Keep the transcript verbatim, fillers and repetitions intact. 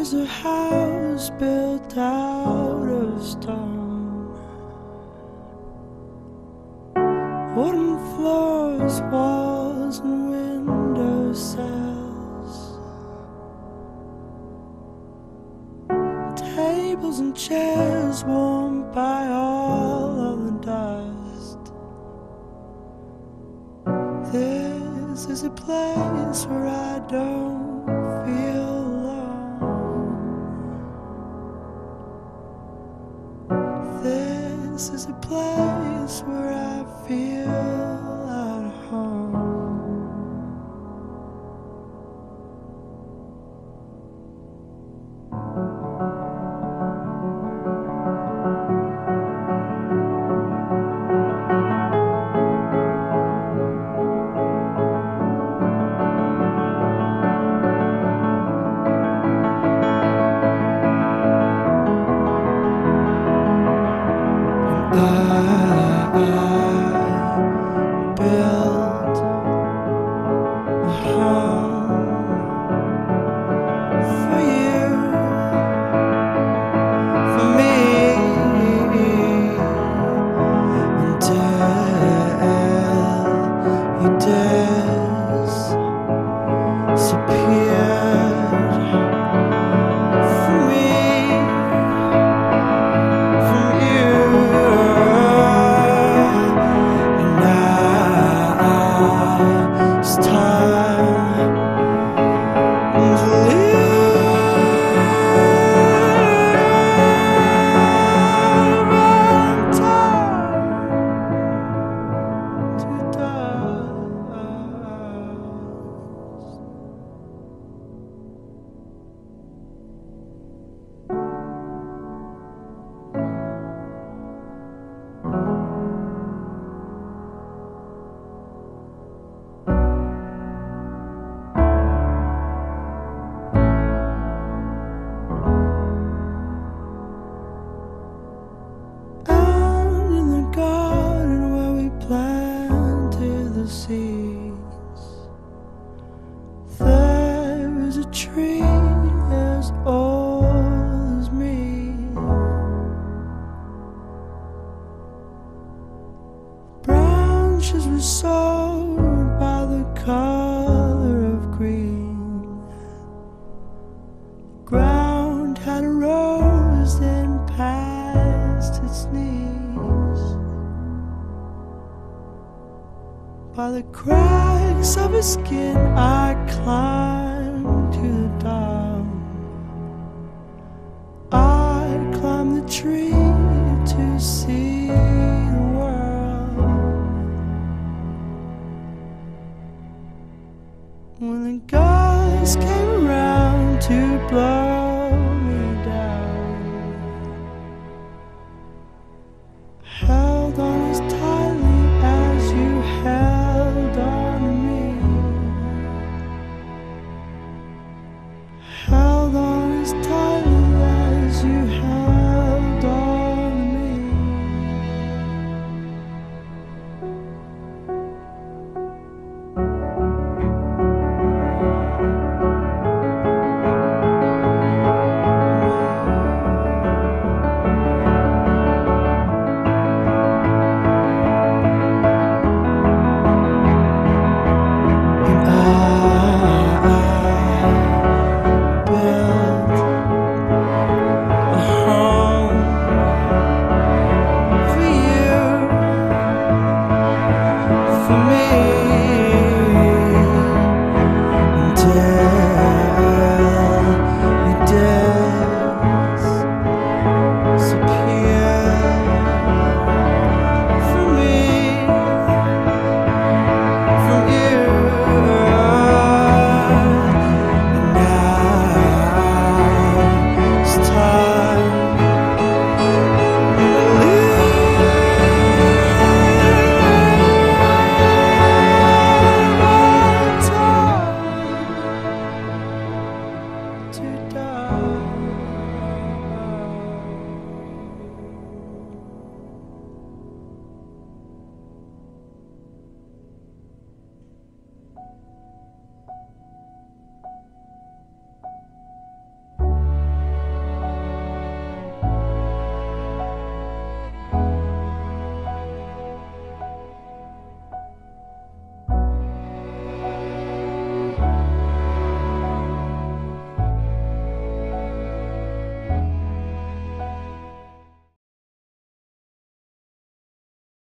was a house built out of stone, wooden floors, walls and window sills, tables and chairs warmed by all of the dust. This is a place where I don't feel alone. This is a place where I feel at home. I built a home for you, for me, until you disappeared from me, from you. It's time to live and time to seeds. There is a tree as old as me. Branches were sold by the color of green. The ground had rose and past its knees. By the cracks of his skin I climbed to the top. I climbed the tree to see